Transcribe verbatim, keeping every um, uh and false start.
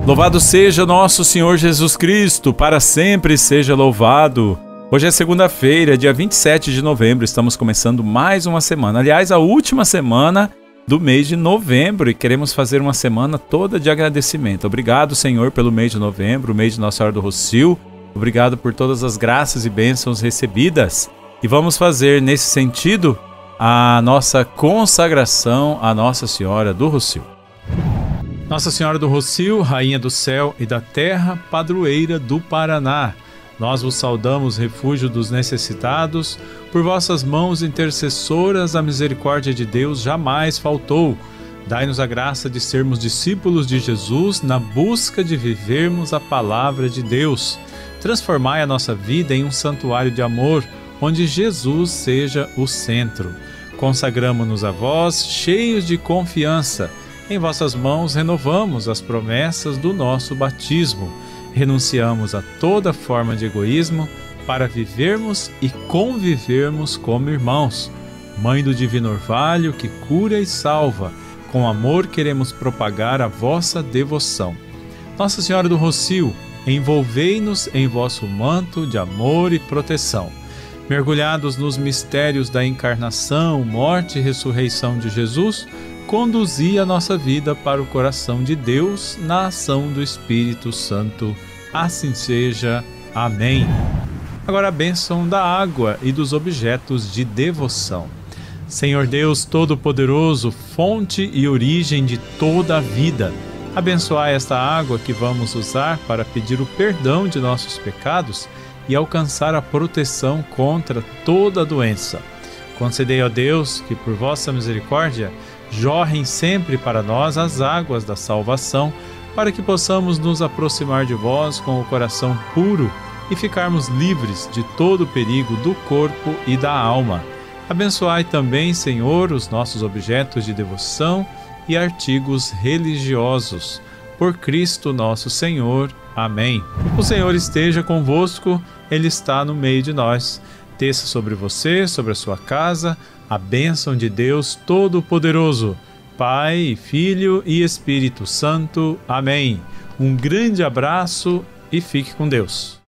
Louvado seja nosso Senhor Jesus Cristo, para sempre seja louvado. Hoje é segunda-feira, dia vinte e sete de novembro, estamos começando mais uma semana. Aliás, a última semana do mês de novembro, e queremos fazer uma semana toda de agradecimento. Obrigado, Senhor, pelo mês de novembro, o mês de Nossa Senhora do Rossio. Obrigado por todas as graças e bênçãos recebidas. E vamos fazer, nesse sentido, a nossa consagração à Nossa Senhora do Rossio. Nossa Senhora do Rossio, Rainha do céu e da terra, padroeira do Paraná, nós vos saudamos, refúgio dos necessitados, por vossas mãos intercessoras a misericórdia de Deus jamais faltou. Dai-nos a graça de sermos discípulos de Jesus na busca de vivermos a palavra de Deus. Transformai a nossa vida em um santuário de amor, onde Jesus seja o centro. Consagramo-nos a vós, cheios de confiança. Em vossas mãos renovamos as promessas do nosso batismo. Renunciamos a toda forma de egoísmo para vivermos e convivermos como irmãos. Mãe do Divino Orvalho, que cura e salva, com amor queremos propagar a vossa devoção. Nossa Senhora do Rossio, envolvei-nos em vosso manto de amor e proteção. Mergulhados nos mistérios da encarnação, morte e ressurreição de Jesus, conduzi a nossa vida para o coração de Deus na ação do Espírito Santo. Assim seja. Amém. Agora a bênção da água e dos objetos de devoção. Senhor Deus Todo-Poderoso, fonte e origem de toda a vida, abençoai esta água que vamos usar para pedir o perdão de nossos pecados e alcançar a proteção contra toda doença. Concedei a Deus que, por vossa misericórdia, jorrem sempre para nós as águas da salvação, para que possamos nos aproximar de vós com o coração puro e ficarmos livres de todo o perigo do corpo e da alma. Abençoai também, Senhor, os nossos objetos de devoção e artigos religiosos. Por Cristo nosso Senhor. Amém. O Senhor esteja convosco, Ele está no meio de nós. Desça sobre você, sobre a sua casa, a bênção de Deus Todo-Poderoso, Pai, Filho e Espírito Santo. Amém. Um grande abraço e fique com Deus.